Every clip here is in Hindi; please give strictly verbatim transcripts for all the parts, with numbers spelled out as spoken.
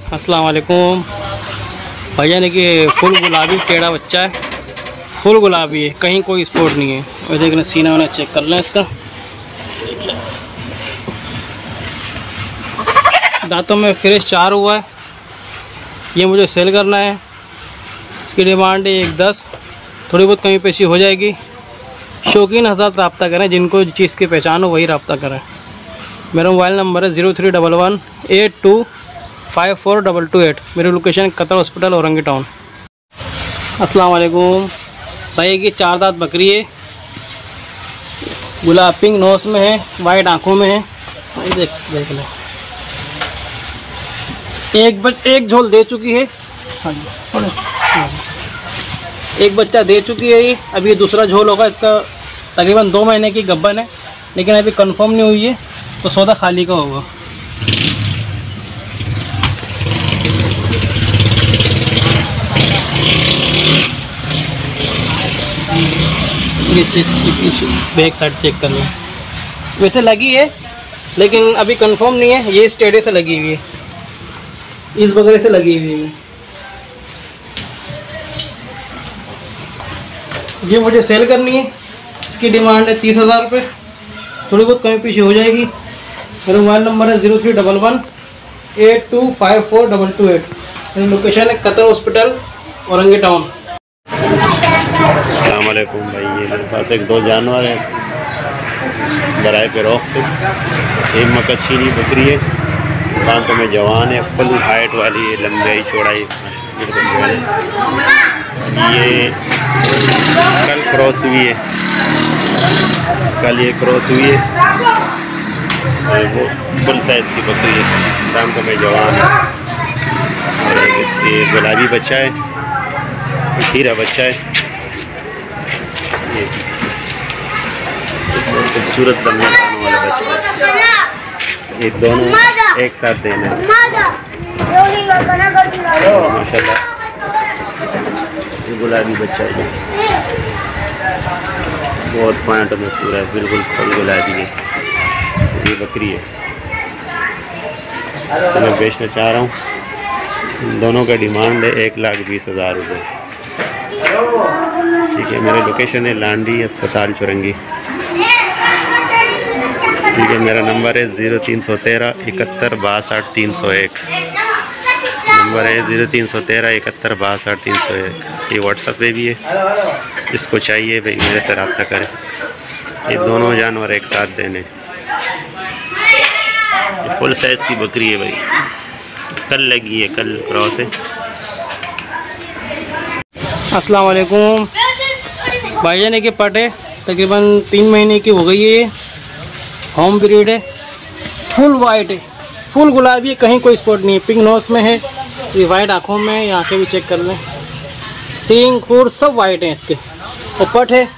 अस्सलाम वालेकुम भैया ने कि फुल गुलाबी टेढ़ा बच्चा है, फुल गुलाबी है, कहीं कोई स्पॉट नहीं है। और देखना सीना वाना चेक कर लें इसका, दांतों में फ्रेश चार हुआ है। ये मुझे सेल करना है, इसकी डिमांड है एक दस, थोड़ी बहुत कमी पेशी हो जाएगी। शौकीन हज़रात रब्ता करें, जिनको चीज़ की पहचान हो वही रब्ता करें। मेरा मोबाइल नंबर है zero three double one eight two five four double two eight. मेरी location Qatar hospital Orangi town. अस्सलाम वालेकुम भाई, की चार दांत बकरी है, गुलाब पिंक नोस में है, वाइट आँखों में है। देख देख लें, एक बच एक झोल दे चुकी है। हाँ जी, एक बच्चा दे चुकी है ये, अभी दूसरा झोल होगा। इसका तकरीबन दो महीने की गब्बन है, लेकिन अभी कंफर्म नहीं हुई है, तो सौदा खाली का होगा। ये बैक साइड चेक कर लो, वैसे लगी है लेकिन अभी कंफर्म नहीं है। ये स्टेडे से लगी हुई है, इस बकरे से लगी हुई है। ये मुझे सेल करनी है, इसकी डिमांड है तीस हज़ार रुपये, थोड़ी बहुत कमी पीछे हो जाएगी। मेरा मोबाइल नंबर है zero three double one eight two five four double two eight. मेरी लोकेशन है कतर हॉस्पिटल औरंगी टाउन। अस्सलाम वालेकुम भाई, ये मेरे पास एक दो जानवर है बराए पे रोक पे। एक मकच्छीनी बकरी है, दांतों में जवान है, फुल हाइट वाली है, लंबाई चौड़ाई बिल्कुल जो है। ये कल क्रॉस हुई है, कल ये क्रॉस हुई है, और वो फुल साइज़ की बकरी है, दांतों में जवान है। और एक इसकी गुलाबी बच्चा है, खीरा बच्चा है। ये बहुत खूबसूरत बनने वाला बच्चा है। ये दोनों एक साथ देना है माशाल्लाह। ये गुलाबी बच्चा है, बहुत पॉइंट में पूरा है, बिल्कुल फुल गुलाबी है। ये बकरी है, इसको मैं बेचना चाह रहा हूँ। दोनों का डिमांड है एक लाख बीस हज़ार रुपये। ठीक है, मेरा लोकेशन है लांडी अस्पताल चुरंगी। ठीक है, मेरा नंबर है ज़ीरो तीन सौ तेरह इकहत्तर बासठ तीन सौ एक। नंबर है ज़ीरो तीन सौ तेरह इकहत्तर बासठ तीन सौ एक। ये व्हाट्सएप पे भी है, जिसको चाहिए भाई मेरे से रब्ता करें। ये दोनों जानवर एक साथ देने। ये फुल साइज़ की बकरी है भाई, कल लगी है, कल क्रॉस है। अस्सलाम वालेकुम भाईजान, ने के पटे तकरीबन तीन महीने की हो गई है। ये होम ब्रीड है, फुल वाइट है, फुल गुलाबी है, कहीं कोई स्पॉट नहीं है। पिंक नोस में है, ये वाइट आँखों में, ये आँखें भी चेक कर लें, सींग खूर सब वाइट हैं इसके। और पट है,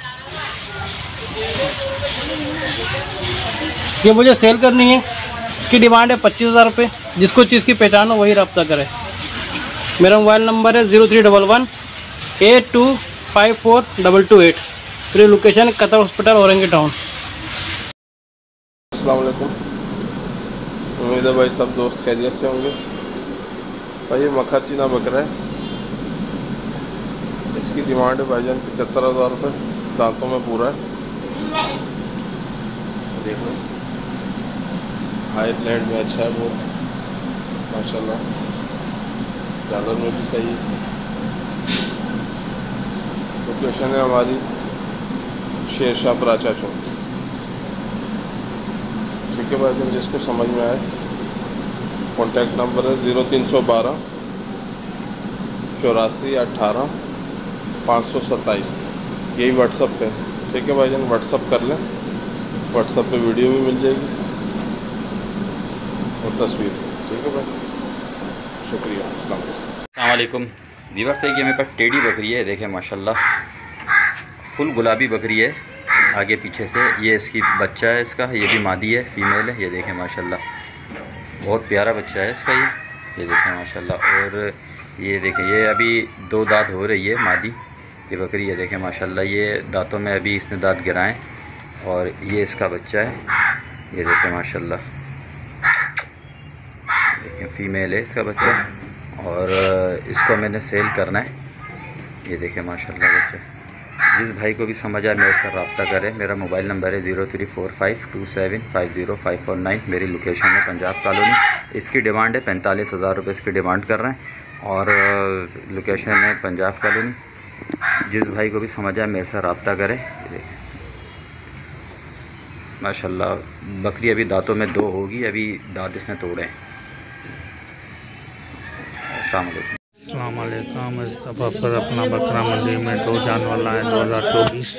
ये मुझे सेल करनी है, इसकी डिमांड है पच्चीस हज़ार रुपये। जिसको चीज़ की पहचान हो वही रब्ता करे। मेरा मोबाइल नंबर है zero three double one eight two five four double two eight. मेरी location Qatar hospital Orangi town. अस्सलाम वालेकुम, उम्मीद है भाई सब दोस्त खैरियत से होंगे। भाई ये मक्खा-चीना बकरा है, इसकी डिमांड है भाईजान पचहत्तर हज़ार रुपये, दांतों में पूरा है। देखो हाइट लैंड में अच्छा है बहुत माशाल्लाह, जालर में भी सही है। लोकेशन है हमारी शेरशाह प्राचा चौक। ठीक है भाई, जिसको समझ में आए कॉन्टैक्ट नंबर है ज़ीरो तीन सौ बारह चौरासी अट्ठारह पाँच सौ सत्ताईस। यही व्हाट्सअप पे। ठीक है भाईजान, व्हाट्सअप कर लें, व्हाट्सअप पे वीडियो भी मिल जाएगी और तस्वीर। ठीक है भाई, शुक्रिया। अस्सलाम वालेकुम व्यूअर्स, देखिए मेरे पास टेढ़ी बकरी है, देखें माशाल्लाह फुल गुलाबी बकरी है आगे पीछे से। ये इसकी बच्चा है, इसका ये भी मादी है, फीमेल है। ये देखें माशाल्लाह बहुत प्यारा बच्चा है इसका। ये ये देखें माशाल्लाह। और ये देखें, ये अभी दो दांत हो रही है मादी ये बकरी। ये देखें माशाल्लाह, ये दांतों में अभी इसने दांत गिराएं। और ये इसका बच्चा है, ये देखें माशाल्लाह, देखें फीमेल है इसका बच्चा, और इसको मैंने सेल करना है। ये देखें माशाल्लाह बच्चे। जिस भाई को भी समझ आए मेरे से रब्ता करें। मेरा मोबाइल नंबर है zero three four five two seven five zero five four nine. मेरी लोकेशन है पंजाब कॉलोनी। इसकी डिमांड है पैंतालीस हज़ार रुपये इसकी डिमांड कर रहे हैं, और लोकेशन है पंजाब कॉलोनी। जिस भाई को भी समझ आए मेरे से रब्ता करें। माशाल्लाह बकरी अभी दांतों में दो होगी, अभी दांत इसने तोड़े हैं। अस्सलाम वालेकुम। अस्सलाम वालेकुम। इस दफ़ा पर अपना बकरा मंडी में दो जाने वाला है दो हज़ार चौबीस।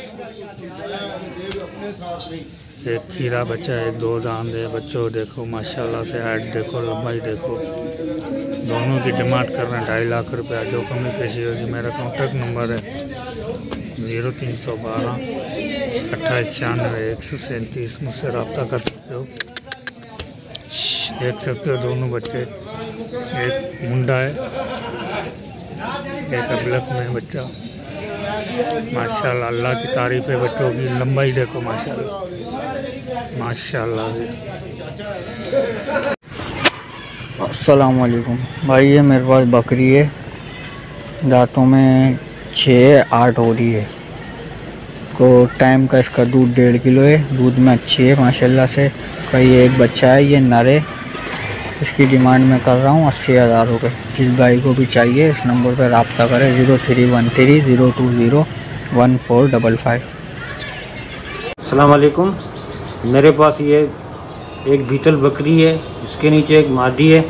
एक खीरा बच्चा, एक दो दांत है। बच्चों देखो माशाल्लाह से हाइट देखो, लंबाई देखो। दोनों की डिमांड कर रहे हैं ढाई लाख रुपया। जो कमी पेशी होगी मेरा कॉन्टैक्ट नंबर है ज़ीरो तीन सौ बारह अट्ठाईस छियानवे एक सौ सैंतीस। मुझसे रब्ता कर सकते हो। देख सकते हो दोनों बच्चे, एक मुंडा है एक अबलक में बच्चा। माशाल्लाह अल्लाह की तारीफ़ है। बच्चों की लंबाई देखो माशाल्लाह माशाल्लाह। अस्सलाम वालेकुम भाई, ये मेरे पास बकरी है, दांतों में छः आठ हो रही है। को टाइम का इसका दूध डेढ़ किलो है, दूध में अच्छी है माशाल्लाह से। कई एक बच्चा है, ये नर है। इसकी डिमांड मैं कर रहा हूँ अस्सी हज़ार रुपये। जिस भाई को भी चाहिए इस नंबर पर रब्ता करें zero three one three zero two zero one four double five. अस्सलाम वालेकुम। मेरे पास ये एक बीतल बकरी है, इसके नीचे एक मादी है।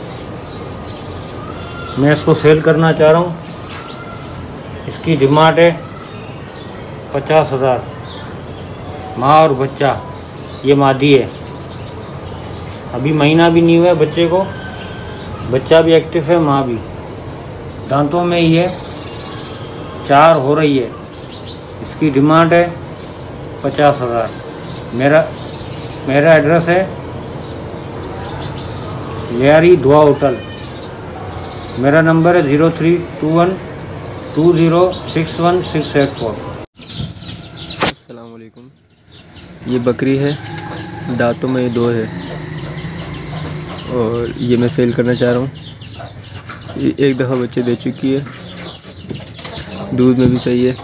मैं इसको सेल करना चाह रहा हूँ। इसकी डिमांड है पचास हज़ार। माँ और बच्चा, ये मादी है, अभी महीना भी नहीं हुआ है बच्चे को। बच्चा भी एक्टिव है, माँ भी। दांतों में ही है, चार हो रही है। इसकी डिमांड है पचास हज़ार। मेरा मेरा एड्रेस है लियारी दुआ होटल। मेरा नंबर है zero three two one two zero six one six eight four. अस्सलाम वालेकुम। ये बकरी है, दांतों में ये दो है, और ये मैं सेल करना चाह रहा हूँ। ये एक दफ़ा बच्चे दे चुकी है, दूध में भी सही है।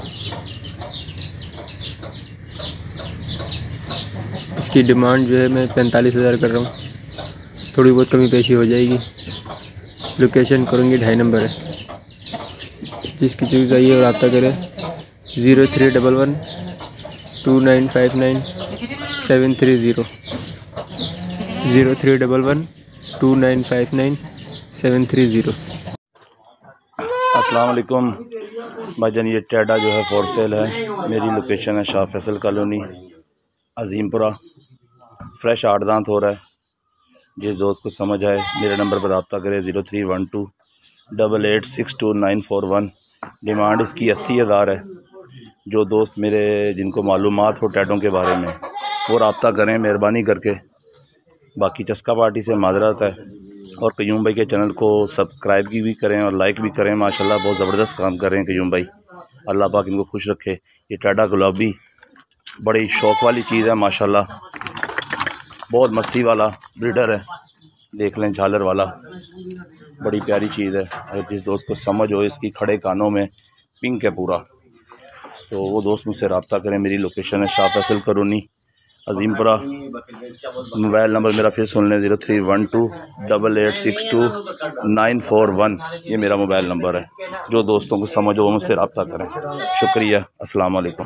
इसकी डिमांड जो है मैं पैंतालीस हज़ार कर रहा हूँ। थोड़ी बहुत कमी पेशी हो जाएगी। लोकेशन करूँगी ढाई नंबर है। जिसकी चीज़ चाहिए और रब्ता करें zero three double one two nine five nine seven three zero zero three double one two nine five nine seven three zero. अस्सलाम वालेकुम भाईजान। ये टैडा जो है फॉर सेल है। मेरी लोकेशन है शाह फैसल कॉलोनी अजीमपुरा। फ्रेश आठ दांत हो रहा है। जिस दोस्त को समझ आए मेरे नंबर पर रब्ता करें zero three one two double eight six two nine four one. Demand इसकी अस्सी हज़ार है। जो दोस्त मेरे जिनको मालूमात हो टैडों के बारे में वो रब्ता करें मेहरबानी करके। बाकी चस्का पार्टी से माजरत है, और कयूम भाई के चैनल को सब्सक्राइब की भी करें और लाइक भी करें। माशाल्लाह बहुत ज़बरदस्त काम कर रहे हैं कयूम भाई। अल्लाह पाक इनको खुश रखे। ये टाडा गुलाबी बड़ी शौक वाली चीज़ है माशाल्लाह। बहुत मस्ती वाला ब्रीडर है, देख लें झालर वाला, बड़ी प्यारी चीज़ है। अगर जिस दोस्त को समझ हो, इसकी खड़े कानों में पिंक है पूरा, तो वो दोस्त मुझसे रब्ता करें। मेरी लोकेशन है Shah Faisal colony Azimpura. Mobile number मेरा फिर सुन लें zero three one two double eight six two nine four one. ये मेरा मोबाइल नंबर है। जो दोस्तों को समझ हो वो मुझसे रब्ता करें। शुक्रिया। अस्सलाम वालेकुम।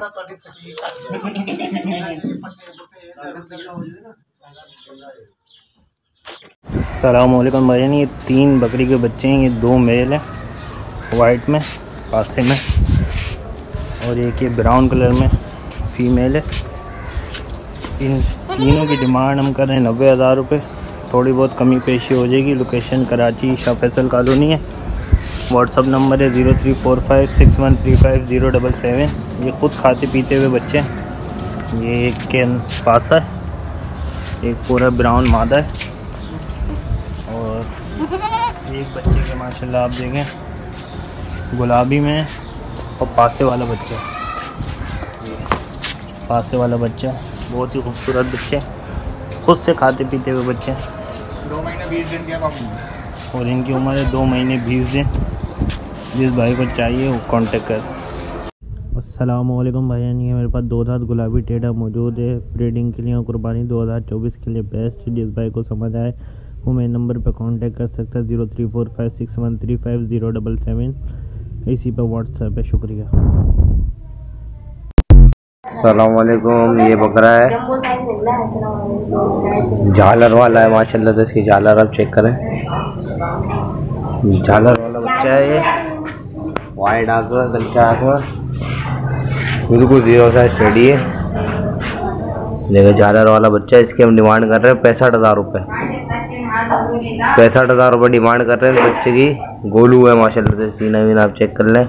अस्सलाम वालेकुम भाईजान। ये तीन बकरी के बच्चे हैं। ये दो मेल हैं वाइट में पासे में, और एक ये ब्राउन कलर में फीमेल है। इन तीनों की डिमांड हम कर रहे हैं नब्बे हज़ार रुपये। थोड़ी बहुत कमी पेशी हो जाएगी। लोकेशन कराची शाह फैसल कॉलोनी है। व्हाट्सअप नंबर है zero three four five six one three five zero double seven. ये खुद खाते पीते हुए बच्चे हैं। ये एक के पासा है, एक पूरा ब्राउन मादा है, और एक बच्चे के माशाल्लाह आप देखें गुलाबी में, और पासे वाला बच्चा, पासे वाला बच्चा बहुत ही खूबसूरत बच्चे, खुद से खाते पीते हुए बच्चे। दो महीने बीस दिन के और इनकी उम्र है दो महीने बीस दिन। जिस भाई को चाहिए वो कांटेक्ट कर। अस्सलामुअलैकुम भाईजान, ये मेरे पास दो दांत गुलाबी टेढ़ा मौजूद है ब्रीडिंग के लिए और कुर्बानी दो हज़ार चौबीस के लिए बेस्ट। जिस भाई को समझ आए वो मेरे नंबर पर कांटेक्ट कर सकता है zero three four five six one three five zero double seven, इसी पर व्हाट्सएप है। शुक्रिया। अस्सलामुअलैकुम, ये बकरा है झालर वाला है माशाल्लाह से। इसकी झालर आप चेक करें, झालर वाला बच्चा है ये, वाइट आंख में, गलचा आंख में, बिल्कुल जीरो साइज स्टडी है। देखो झालर वाला बच्चा है। इसकी हम डिमांड कर रहे हैं पैंसठ हज़ार रुपये पैंसठ हज़ार रुपये डिमांड कर रहे हैं। बच्चे की गोलू है माशाल्लाह से, सीना वीना आप चेक कर लें।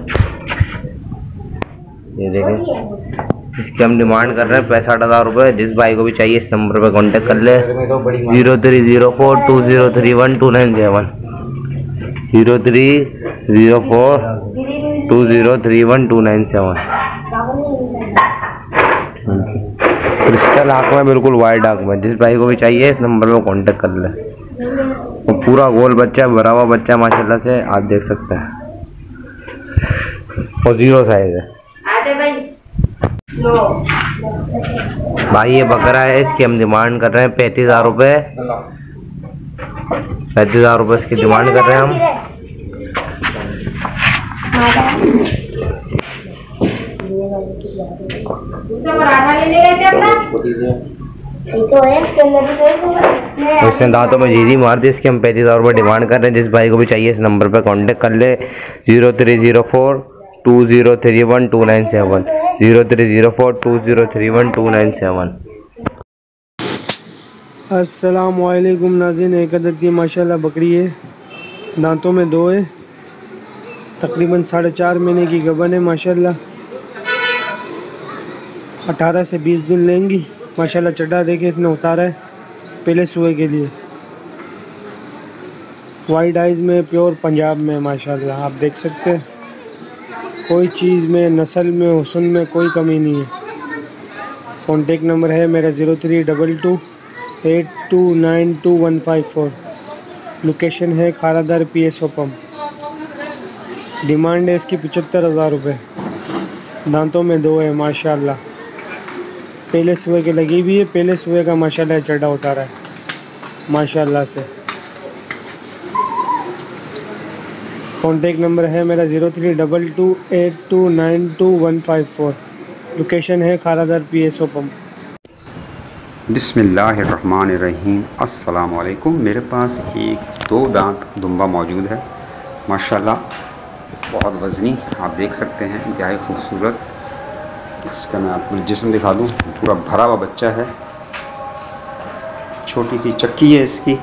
ये देखें, इसकी हम डिमांड कर रहे हैं पैंसठ हज़ार रुपये। जिस भाई को भी चाहिए इस नंबर पे कांटेक्ट कर ले zero three zero four two zero three one two nine seven zero three zero four two zero three one two nine seven. Crystal आँख में, बिल्कुल वाइट आँख में। जिस भाई को भी चाहिए इस नंबर पे कांटेक्ट कर ले। वो पूरा गोल बच्चा, भरा हुआ बच्चा माशाल्लाह से, आप देख सकते हैं। और जीरो साइज है भाई। ये बकरा है, इसकी हम डिमांड कर रहे हैं पैंतीस हज़ार रुपये पैंतीस हज़ार रुपये इसकी डिमांड कर रहे हैं हम। तो इसने दांतों में जीरी मार दी। इसकी हम पैंतीस हज़ार रुपये डिमांड कर रहे हैं। जिस भाई को भी चाहिए इस नंबर पर कांटेक्ट कर ले zero three zero four two zero three one two nine seven zero three zero four two zero three one two nine seven. अस्सलामुअलैकुम नाज़रीन, एक अदद की माशाल्लाह बकरी है, दांतों में दो है, तकरीबन साढ़े चार महीने की गबन है माशाल्लाह। अठारह से बीस दिन लेंगी माशाल्लाह। चड्डा देखे इसने उतारा है पहले सुए के लिए। वाइट आइज़ में, प्योर पंजाब में माशाल्लाह, आप देख सकते हैं। कोई चीज़ में, नस्ल में, हुस्न में कोई कमी नहीं है। कॉन्टेक्ट नंबर है मेरा zero three double two eight two nine two one five four. Location है Kharadar P S O pump. Demand है इसकी पचहत्तर हज़ार रुपये। दांतों में दो है माशाल्लाह। पहले सुए के लगी भी है, पहले सुए का माशाल्लाह चड्डा उतारा है माशाल्लाह से। कॉन्टेक्ट नंबर है मेरा zero three double two eight two nine two one five four. Location है Kharadar P S O pump. बिस्मिल्लाहिर्रहमानिर्रहीम। अस्सलाम वालेकुम। मेरे पास एक दो दांत दुम्बा मौजूद है माशाल्लाह, बहुत वज़नी, आप देख सकते हैं, इंतहाई खूबसूरत। इसका मैं आपको जिस्म दिखा दूँ, पूरा भरा हुआ बच्चा है। छोटी सी चक्की है इसकी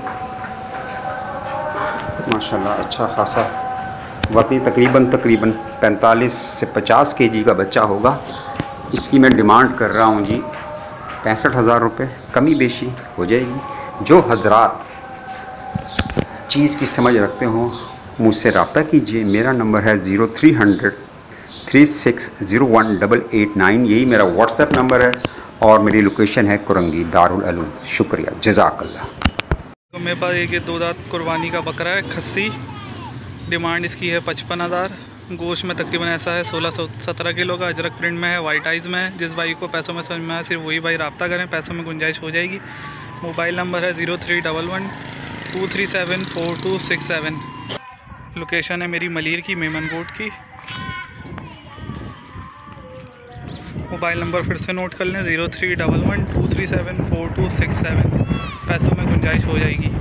माशाल्लाह, अच्छा खासा वज़नी, तकरीबन तकरीबन पैंतालीस से पचास केजी का बच्चा होगा। इसकी मैं डिमांड कर रहा हूँ जी पैंसठ हज़ार रुपये। कमी बेशी हो जाएगी। जो हजरात चीज़ की समझ रखते हों मुझसे रब्ता कीजिए। मेरा नंबर है zero three hundred three six zero one double eight nine, यही मेरा व्हाट्सएप नंबर है और मेरी लोकेशन है कुरंगी दारुल उलूम। शुक्रिया, जज़ाकल्लाह। तो मेरे पास एक दो दांत कुर्बानी का बकरा है, खस्सी। डिमांड इसकी है पचपन हज़ार। गोश्त में तकरीबन ऐसा है सोलह सौ सत्रह किलो का। अजरक प्रिंट में है, वाइट आइज़ में है। जिस भाई को पैसों में समझ में आए सिर्फ वही भाई रब्ता करें, पैसों में गुंजाइश हो जाएगी। मोबाइल नंबर है zero three double one two three seven four two six seven. Location है मेरी मलीर की, मेमनकोट की। मोबाइल नंबर फिर से नोट कर लें zero three double one two three seven four two six seven. पैसों में गुंजाइश हो जाएगी।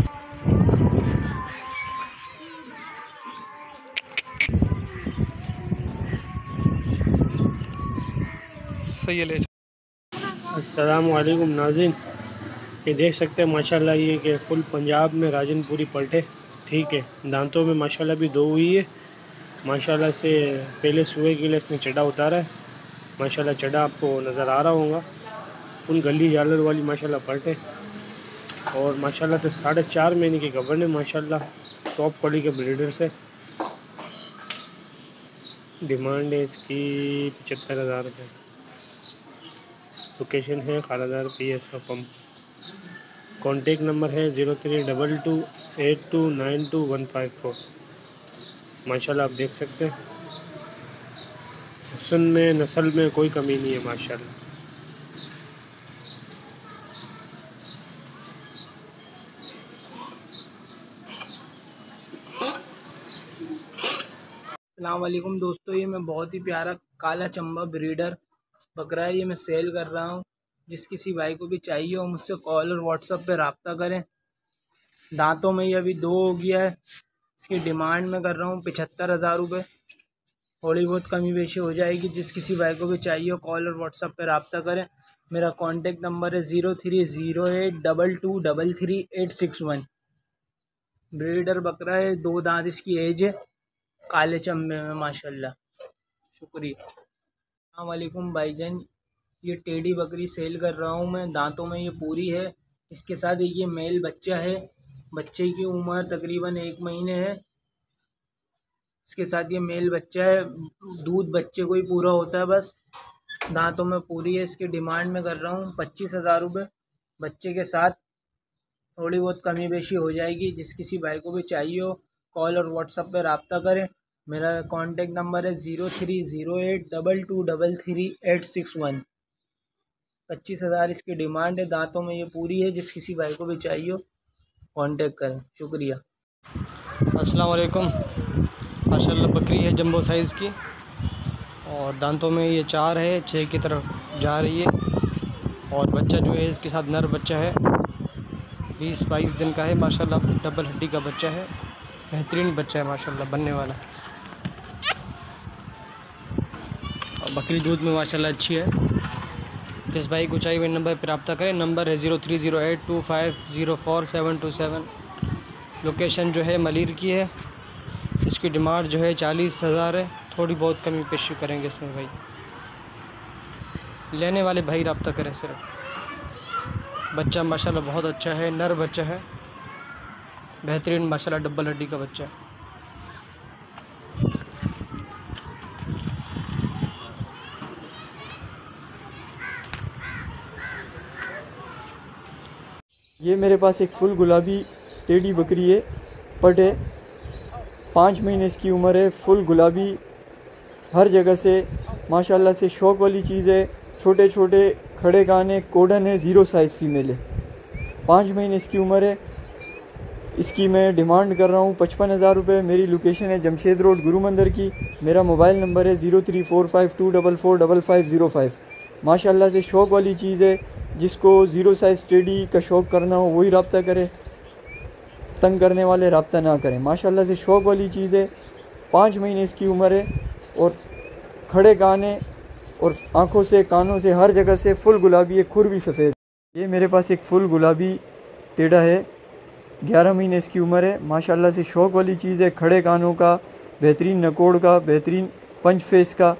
सही है, ले। अस्सलामुअलैकुम नाज़रीन, ये देख सकते हैं माशाल्लाह ये कि फुल पंजाब में राजनपुरी पलटे, ठीक है। दांतों में माशाल्लाह भी दो हुई है माशाल्लाह से। पहले सुए के लिए इसने चड्डा उतारा है माशाल्लाह। चड्डा आपको नज़र आ रहा होगा। फुल गली जालर वाली माशाल्लाह पलटे और माशाल्लाह से साढ़े चार महीने की गबन है माशाल्लाह। टॉप क्वालिटी के ब्रीडर से। डिमांड है इसकी पचहत्तर हज़ार रुपये। लोकेशन है Kharadar P S O pump. Contact number है zero three double two eight two nine two one five four. माशाल्लाह आप देख सकते हैं, हुस्न में नस्ल में कोई कमी नहीं है माशाल्लाह। अस्सलाम वालेकुम दोस्तों, ये मैं बहुत ही प्यारा काला चंबा ब्रीडर बकरा है, ये मैं सेल कर रहा हूँ। जिस किसी भाई को भी चाहिए हो मुझसे कॉल और व्हाट्सएप पे रब्ता करें। दांतों में ये अभी दो हो गया है। इसकी डिमांड मैं कर रहा हूँ पचहत्तर हज़ार रुपये। थोड़ी बहुत कमी बेशी हो जाएगी। जिस किसी भाई को भी चाहिए हो कॉल और व्हाट्सएप पे रब्ता करें। मेरा कॉन्टेक्ट नंबर है zero three zero eight double two double three eight six one. Breeder बकरा है, दो दांत इसकी एज है, काले चम्बे में माशाल्लाह। शुक्रिया। अस्सलाम वालेकुम भाईजान, ये टेडी बकरी सेल कर रहा हूँ मैं। दांतों में ये पूरी है। इसके साथ ये मेल बच्चा है। बच्चे की उम्र तकरीबन एक महीने है। इसके साथ ये मेल बच्चा है। दूध बच्चे को ही पूरा होता है बस। दांतों में पूरी है। इसकी डिमांड में कर रहा हूँ पच्चीस हज़ार रुपये। बच्चे के साथ थोड़ी बहुत कमी बेशी हो जाएगी। जिस किसी भाई को भी चाहिए हो कॉल और व्हाट्सएप पे रब्ता करें। मेरा कॉन्टेक्ट नंबर है zero three zero eight double two double three eight six one. पच्चीस हज़ार इसकी डिमांड है। दांतों में ये पूरी है। जिस किसी भाई को भी चाहिए हो कांटेक्ट करें। शुक्रिया। अस्सलाम वालेकुम। माशाल्लाह बकरी है जंबो साइज़ की और दांतों में ये चार है, छः की तरफ जा रही है। और बच्चा जो है इसके साथ नर बच्चा है, बीस बाईस दिन का है माशाल्लाह। डबल हड्डी का बच्चा है, बेहतरीन बच्चा है माशाल्लाह, बनने वाला। और बकरी दूध में माशाल्लाह अच्छी है। जिस भाई को चाहिए मेरे नंबर पर रब्ता करें। नंबर है zero three zero eight two five zero four seven two seven. Location जो है मलिर की है। इसकी डिमांड जो है चालीस हज़ार है। थोड़ी बहुत कमी पेशी करेंगे इसमें भाई। लेने वाले भाई रब्ता करें सिर्फ। बच्चा माशाल्लाह बहुत अच्छा है, नर बच्चा है, बेहतरीन माशाल्लाह डबल हड्डी का बच्चा है। ये मेरे पास एक फुल गुलाबी टेडी बकरी है, पट है, पाँच महीने इसकी उम्र है। फुल गुलाबी हर जगह से माशाल्लाह से शौक वाली चीज़ है। छोटे छोटे खड़े कान है, कोडन है, ज़ीरो साइज़ फीमेल है, पाँच महीने इसकी उम्र है। इसकी मैं डिमांड कर रहा हूँ पचपन हज़ार रुपये। मेरी लोकेशन है जमशेद रोड गुरु मंदिर की। मेरा मोबाइल नंबर है zero three four five two double four double five zero five. माशाल्लाह से शौक वाली चीज़ है। जिसको ज़ीरो साइज़ टेडी का शौक़ करना हो वही रब्ता करे, तंग करने वाले रब्ता ना करें। माशाल्लाह से शौक वाली चीज़ है। पाँच महीने इसकी उम्र है और खड़े कान है और आँखों से कानों से हर जगह से फुल गुलाबी है, खुर भी सफ़ेद। ये मेरे पास एक फुल गुलाबी टेढ़ा है, ग्यारह महीने इसकी उम्र है। माशाल्लाह से शौक वाली चीज़ है। खड़े कानों का, बेहतरीन नकोड़ का, बेहतरीन पंच फेस का,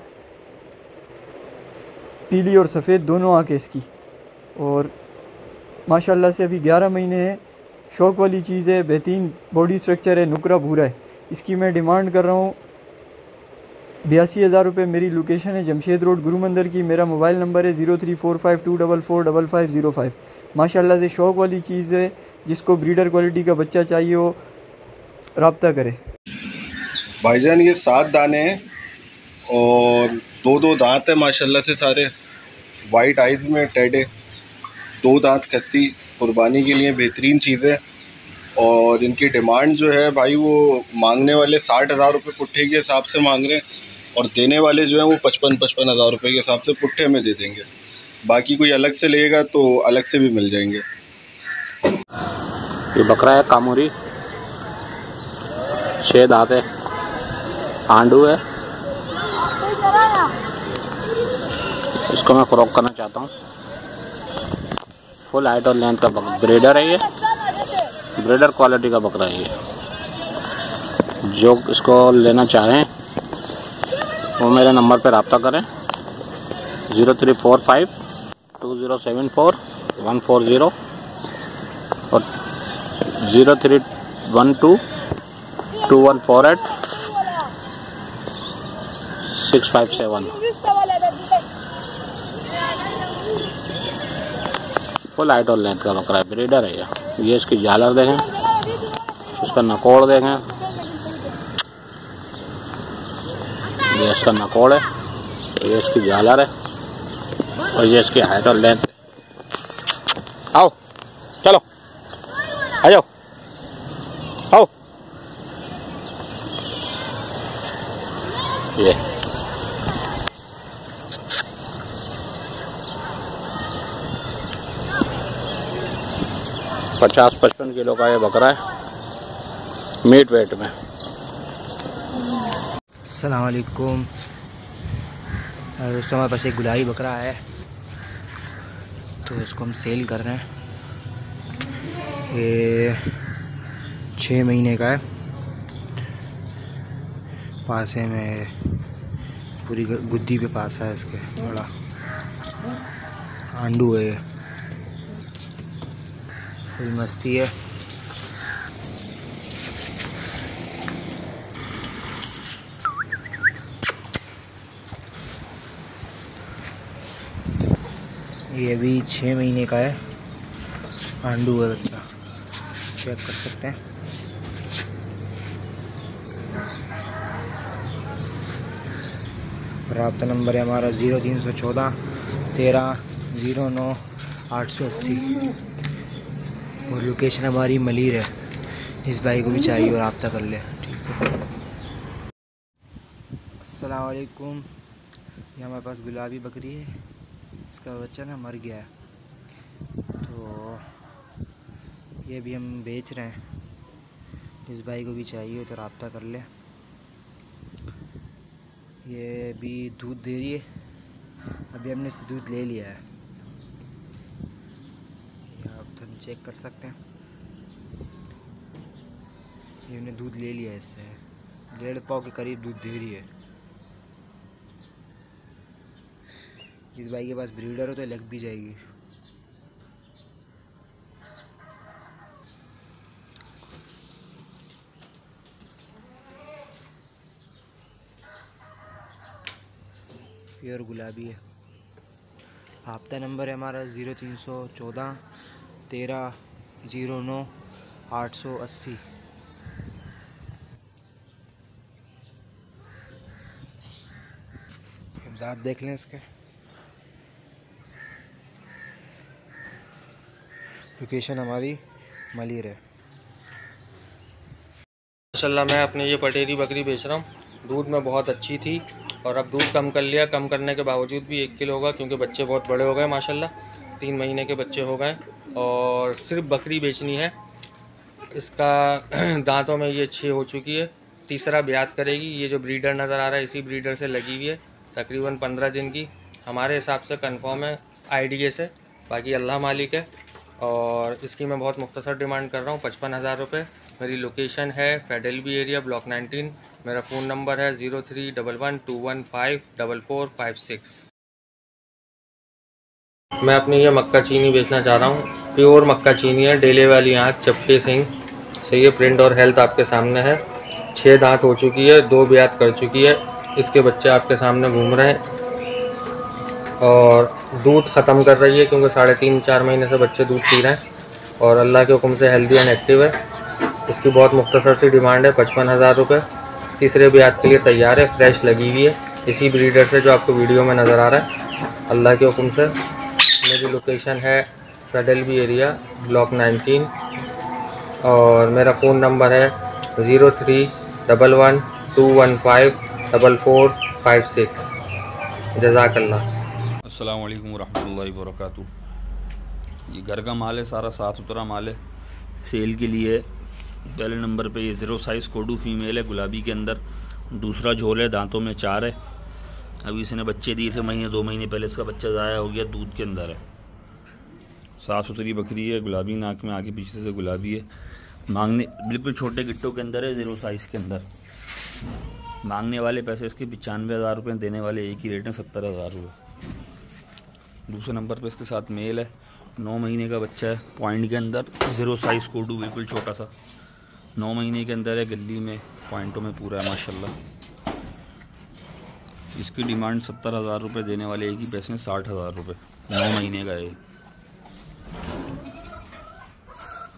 पीली और सफ़ेद दोनों आँखें इसकी। और माशाल्लाह से अभी ग्यारह महीने है। शौक वाली चीज़ है, बेहतरीन बॉडी स्ट्रक्चर है, नुकरा भूरा है। इसकी मैं डिमांड कर रहा हूँ बयासी हज़ार रुपये। मेरी लोकेशन है जमशेद रोड गुरु मंदिर की। मेरा मोबाइल नंबर है zero three four five two double four double five zero five. माशाल्लाह से शौक वाली चीज़ है। जिसको ब्रीडर क्वालिटी का बच्चा चाहिए हो रब्ता करे। भाईजान ये सात दाने हैं और दो दो दांत है माशाल्लाह से सारे। वाइट आइज़ में टेडे, दो दांत खस्सी, कुर्बानी के लिए बेहतरीन चीज़ है। और इनकी डिमांड जो है भाई वो मांगने वाले साठ हज़ार रुपये पुट्ठे के हिसाब से मांग रहे हैं और देने वाले जो हैं वो पचपन पचपन हज़ार रुपये के हिसाब से पुट्ठे में दे देंगे। बाकी कोई अलग से लेगा तो अलग से भी मिल जाएंगे। ये बकरा है कामूरी, छः दांत है, आंडू है। इसको मैं फ़रोख्त करना चाहता हूँ। फुल हाइट और लेंथ का बकरा, ब्रीडर है ये, ब्रीडर क्वालिटी का बकरा है ये। जो इसको लेना चाहें वो मेरे नंबर पर रब्ता करें zero three four five two zero seven four one four zero और zero three one two two one four eight six five seven. Full height और लेंथ का बकरा है, ब्रीडर है ये। ये इसकी झालर देखें, इसका नकोड़ देखें, ये इसका नकोड़ है, ये इसकी झालर है और ये इसकी हाइट और लेंथ है। आओ चलो आ जाओ, आओ। ये पचास पचपन किलो का ये बकरा है मीट वेट में। अस्सलाम वालेकुम दोस्तों, हमारे पास एक गुलाबी बकरा है तो इसको हम सेल कर रहे हैं। ये छः महीने का है, पासे में पूरी गुद्दी पे पासा है इसके, बड़ा आंडू है, फुल मस्ती है। ये भी छः महीने का है, आंडू है बच्चा, चेक कर सकते हैं। राब्ता नंबर है हमारा ज़ीरो तीन सौ चौदह तेरह ज़ीरो नौ आठ सौ अस्सी और लोकेशन हमारी मलीर है। इस भाई को भी चाहिए और राब्ता कर ले। अस्सलाम वालेकुम, ये हमारे पास गुलाबी बकरी है, इसका बच्चा ना मर गया है तो ये भी हम बेच रहे हैं। इस भाई को भी चाहिए तो राब्ता कर ले। ये भी दूध दे रही है, अभी हमने इससे दूध ले लिया है, ये आप तो चेक कर सकते हैं। ये हमने दूध ले लिया है इससे, डेढ़ पाव के करीब दूध दे रही है। जिस भाई के पास ब्रीडर हो तो लग भी जाएगी। प्योर गुलाबी है। राब्ता नंबर है हमारा ज़ीरो तीन सौ चौदह तेरह ज़ीरो नौ आठ सौ अस्सी। दांत देख लें इसके। लोकेशन हमारी मलीर है। माशाल्लाह मैं अपनी ये पटेरी बकरी बेच रहा हूँ। दूध में बहुत अच्छी थी और अब दूध कम कर लिया। कम करने के बावजूद भी एक किलो होगा क्योंकि बच्चे बहुत बड़े हो गए माशाल्लाह, तीन महीने के बच्चे हो गए और सिर्फ बकरी बेचनी है। इसका दांतों में ये छः हो चुकी है, तीसरा ब्यात करेगी। ये जो ब्रीडर नज़र आ रहा है इसी ब्रीडर से लगी हुई है, तकरीबन पंद्रह दिन की हमारे हिसाब से कंफर्म है आईडीए से, बाकी अल्लाह मालिक है। और इसकी मैं बहुत मुख्तसर डिमांड कर रहा हूँ, पचपन हज़ार रुपये। मेरी लोकेशन है federal B area block nineteen. मेरा फ़ोन नंबर है zero three double one two one five double four five six. मैं अपनी ये मक्का चीनी बेचना चाह रहा हूँ। प्योर मक्का चीनी है, डेले वाली आँख, चपटे सिंह, सही है। प्रिंट और हेल्थ आपके सामने है। छः दांत हो चुकी है, दो ब्यात कर चुकी है। इसके बच्चे आपके सामने घूम रहे हैं और दूध ख़त्म कर रही है क्योंकि साढ़े तीन चार महीने से बच्चे दूध पी रहे हैं और अल्लाह के हुक्म से हेल्दी एंड एक्टिव है। इसकी बहुत मुख्तसर सी डिमांड है, पचपन हज़ार रुपये। तीसरे ब्यात के लिए तैयार है, फ्रेश लगी हुई है इसी ब्रीडर से जो आपको वीडियो में नज़र आ रहा है, अल्लाह के हुक्म से। मेरी लोकेशन है federal B area block nineteen और मेरा फ़ोन नंबर है zero three double one two one five double four five six. जज़ाकल्लाह। अस्सलाम वालेकुम रहमतुल्लाहि व बरकातुहू। ये घर का माल है, सारा साफ़ सुथरा माल है, सेल के लिए। पहले नंबर पे ये ज़ीरो साइज़ कोडू फीमेल है गुलाबी के अंदर। दूसरा झोल है, दांतों में चार है। अभी इसने बच्चे दिए थे महीने दो महीने पहले, इसका बच्चा ज़ाया हो गया, दूध के अंदर है। साफ़ सुथरी बकरी है, गुलाबी नाक में, आगे पीछे से गुलाबी है। मांगने बिल्कुल छोटे गिट्टों के अंदर है, ज़ीरो साइज़ के अंदर। मांगने वाले पैसे इसके पचानवे हज़ार रुपये, देने वाले एक ही रेट है सत्तर हज़ार रुपये। दूसरे नंबर पे इसके साथ मेल है, नौ महीने का बच्चा है, पॉइंट के अंदर, ज़ीरो साइज़ कोडू बिल्कुल छोटा सा, नौ महीने के अंदर है, गली में पॉइंटों में पूरा है माशाल्लाह। इसकी डिमांड सत्तर हज़ार रुपये, देने वाले एक ही पैसे में साठ हज़ार रुपये। नौ महीने का है।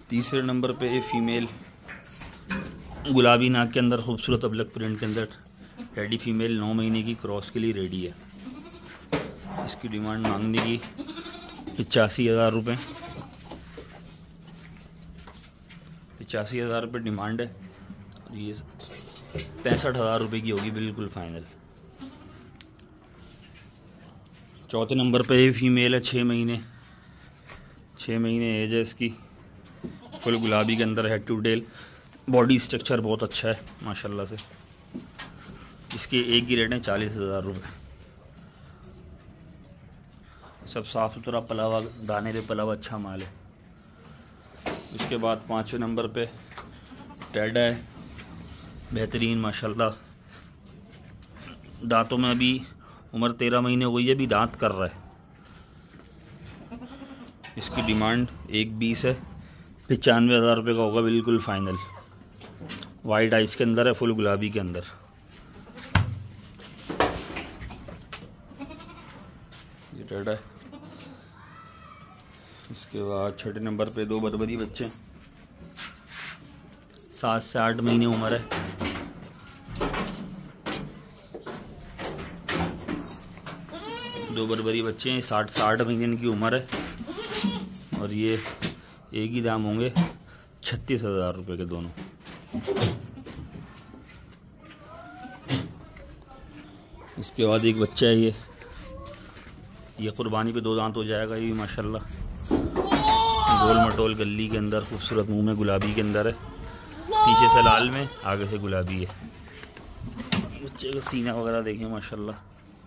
तीसरे नंबर पे ये फीमेल गुलाबी नाक के अंदर खूबसूरत अबलक प्रिंट के अंदर रेडी फीमेल नौ महीने की क्रॉस के लिए रेडी है। इसकी डिमांड मांगने की पचासी हज़ार रुपये पचासी हज़ार रुपये डिमांड है और ये पैंसठ हज़ार रुपये की होगी बिल्कुल फाइनल। चौथे नंबर पे ये फीमेल है, छः महीने छः महीने एज है इसकी, फुल गुलाबी के अंदर head to tail, body structure बहुत अच्छा है माशाल्लाह से। इसके एक की रेट है चालीस हज़ार रुपये। सब साफ़ सुथरा पला हुआ, दाने पे पला हुआ अच्छा माल है। उसके बाद पाँचवें नंबर पे टेडा है, बेहतरीन माशाल्लाह, दांतों में अभी उम्र तेरह महीने हो गई है, अभी दांत कर रहा है। इसकी डिमांड एक बीस है, पचानवे हज़ार रुपये का होगा बिल्कुल फाइनल। वाइट आइस के अंदर है, फुल गुलाबी के अंदर। ये टेडा है। इसके बाद छठे नंबर पे दो बरबरी बच्चे, सात से आठ महीने उम्र है। दो बरबरी बच्चे हैं, साठ से आठ महीने इनकी उम्र है और ये एक ही दाम होंगे छत्तीस हज़ार रुपये के दोनों। इसके बाद एक बच्चा है, ये ये कुर्बानी पे दो दांत हो जाएगा ये भी माशाल्लाह। गोल मटोल गली के अंदर, खूबसूरत मुंह में गुलाबी के अंदर है, पीछे से लाल में, आगे से गुलाबी है। बच्चे का सीना वगैरह देखें माशाल्लाह।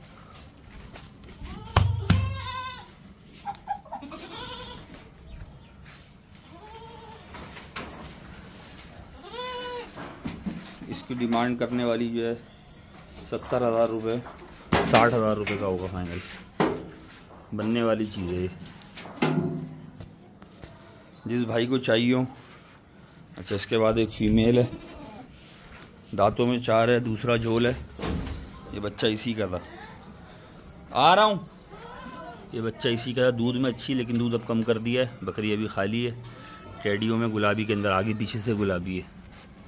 इसकी डिमांड करने वाली जो है सत्तर हज़ार रुपये, साठ हज़ार रुपये का होगा फाइनल। बनने वाली चीज़ है ये, जिस भाई को चाहिए हो। अच्छा, इसके बाद एक फीमेल है, दांतों में चार है, दूसरा झोल है। ये बच्चा इसी का था, आ रहा हूँ। ये बच्चा इसी का था, दूध में अच्छी, लेकिन दूध अब कम कर दिया है। बकरी अभी खाली है, टेडियों में गुलाबी के अंदर, आगे पीछे से गुलाबी है।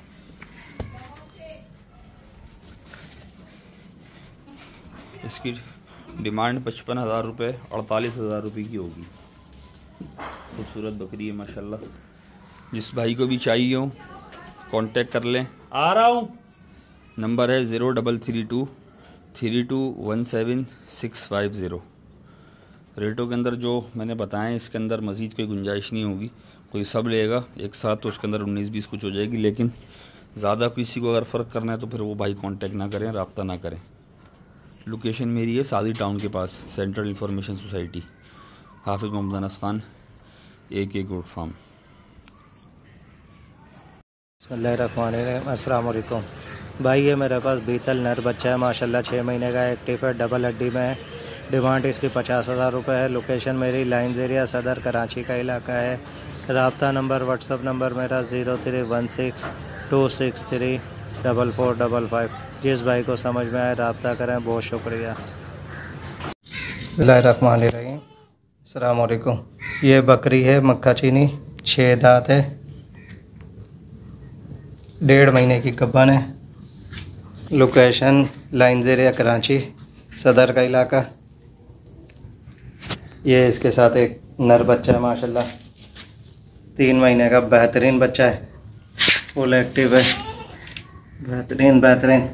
इसकी डिमांड पचपन हज़ार रुपये, अड़तालीस हज़ार रुपये की होगी। खूबसूरत बकरी है माशाल्लाह। जिस भाई को भी चाहिए हो कांटेक्ट कर लें। आ रहा हूँ। नंबर है zero double three two three two one seven six five zero. रेटों के अंदर जो मैंने बताया, इसके अंदर मज़ीद कोई गुंजाइश नहीं होगी। कोई सब लेगा एक साथ तो उसके अंदर उन्नीस बीस कुछ हो जाएगी, लेकिन ज़्यादा किसी को अगर फ़र्क करना है तो फिर वो भाई कांटेक्ट ना करें, रब्ता ना करें। लोकेशन मेरी है सादी टाउन के पास, सेंट्रल इंफॉर्मेशन सोसाइटी, हाफिज़ मोहम्मद अनस खान, ए के गोट फार्म। बिस्मिल्लाहिर्रहमानिर्रहीम। अस्सलाम वालेकुम भाई, ये मेरे पास बीतल नर बच्चा है माशाल्लाह, छः महीने का, एक्टिव है, डबल हड्डी में है। डिमांड इसकी पचास हज़ार रुपये है। लोकेशन मेरी लाइन्स एरिया, सदर कराची का इलाका है। रब्ता नंबर, व्हाट्सअप नंबर मेरा zero three one six two six three double four double five. जिस भाई को समझ में आए रब्ता करें, बहुत शुक्रिया। बिस्मिल्लाहिर्रहमानिर्रहीम। अस्सलाम वालेकुम। ये बकरी है मक्का चीनी, छः दांत है, डेढ़ महीने की गब्बन है। लोकेशन लाइन्स एरिया कराची, सदर का इलाका। ये इसके साथ एक नर बच्चा है माशाल्लाह, तीन महीने का बेहतरीन बच्चा है, फुल एक्टिव है, बेहतरीन बेहतरीन।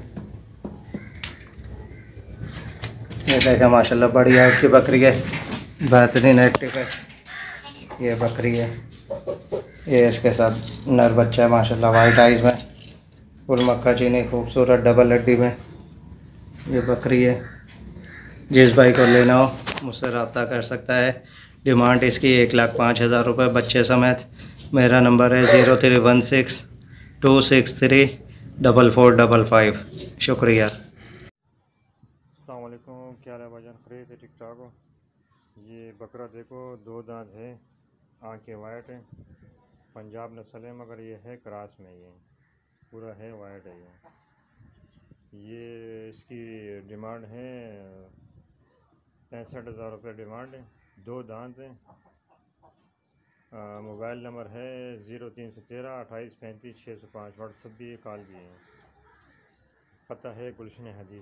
ये देखा माशाल्लाह, बड़ी हाइट की बकरी है, बेहतरीन एक्टिव है। ये बकरी है, ये इसके साथ नर बच्चा है माशाल्लाह, वाइट आइज में, फुल मक्का चीनी, खूबसूरत डबल हड्डी में ये बकरी है। जिस भाई को लेना हो मुझसे रब्ता कर सकता है। डिमांड इसकी एक लाख पाँच हज़ार रुपये बच्चे समेत। मेरा नंबर है zero three one six two six three double four double five. शुक्रिया। अस्सलाम वालेकुम, क्या हाल है भाईजान, खरीद है, ठीक ठाक हो। ये बकरा देखो, दो दांत है, आंखें वाइट हैं, पंजाब नस्ल है, मगर ये है क्रॉस में, ये पूरा है वाइट है। ये ये इसकी डिमांड है पैंसठ हज़ार रुपये डिमांड है। दो दांत हैं, मोबाइल नंबर है ज़ीरो तीन सौ तेरह अट्ठाईस पैंतीस छः सौ पाँच। व्हाट्सअप भी है, कॉल भी है। पता है गुलशन हदीद।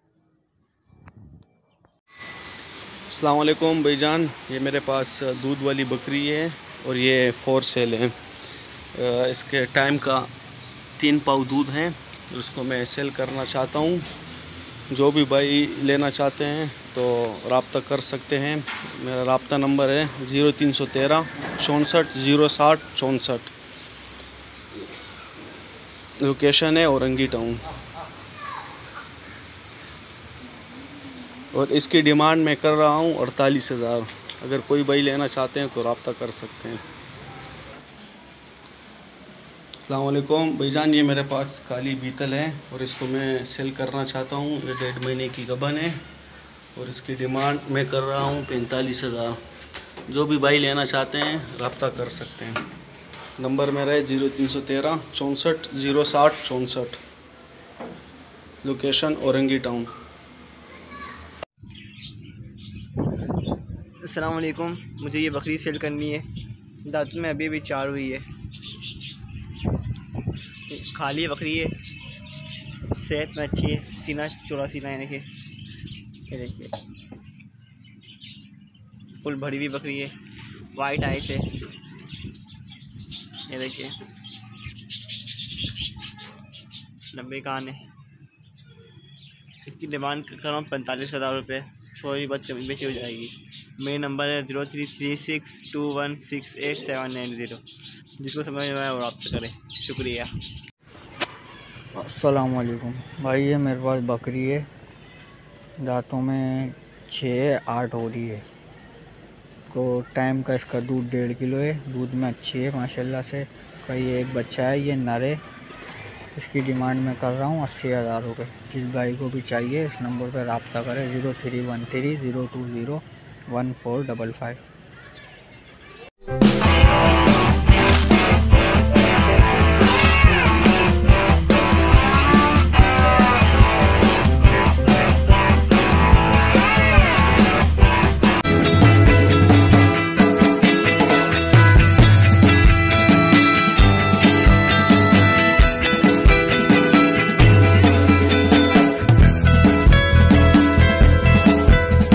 अस्सलाम वालेकुम भाईजान, ये मेरे पास दूध वाली बकरी है और ये फोर सेल है। इसके टाइम का तीन पाव दूध है, उसको मैं सेल करना चाहता हूँ। जो भी भाई लेना चाहते हैं तो रब्ता कर सकते हैं। मेरा रब्ता नंबर है ज़ीरो तीन सौ तेरह चौंसठ ज़ीरो साठ चौंसठ। लोकेशन है औरंगी टाउन और इसकी डिमांड मैं कर रहा हूँ अड़तालीस हज़ार। अगर कोई भाई लेना चाहते हैं तो रब्ता कर सकते हैं। अस्सलाम वालेकुम भाईजान, ये मेरे पास काली बीतल है और इसको मैं सेल करना चाहता हूँ। ये डेढ़ महीने की गबन है और इसकी डिमांड मैं कर रहा हूँ पैंतालीस हज़ार। जो भी भाई लेना चाहते हैं रब्ता कर सकते हैं। नंबर मेरा है ज़ीरो तीन सौ तेरह चौंसठ ज़ीरो साठ चौंसठ। Location Orangi town. अस्सलाम वालेकुम, मुझे ये बकरी सेल करनी है। दांतों में अभी अभी चार हुई है, खाली बकरी है, सेहत में अच्छी है, सीना चौड़ा सीना है। देखिए ये देखिए फुल भरी हुई बकरी है, वाइट आइस है। ये देखिए लंबे कान है। इसकी डिमांड कर रहा हूँ पैंतालीस हज़ार रुपये। थोड़ी बहुत कमी बेची हो जाएगी। मेरा नंबर है zero three three six two one six eight seven nine zero. जिसको समझ में आए वो रब्ता करें। शुक्रिया। अस्सलाम वालेकुम भाई, ये मेरे पास बकरी है। दांतों में छः आठ हो रही है। तो टाइम का इसका दूध डेढ़ किलो है। दूध में अच्छी है माशाल्लाह से। का ये एक बच्चा है, ये नर है। इसकी डिमांड मैं कर रहा हूँ अस्सी हज़ार रुपये। जिस भाई को भी चाहिए इस नंबर पर रब्ता करें zero three one three zero two zero one four double five.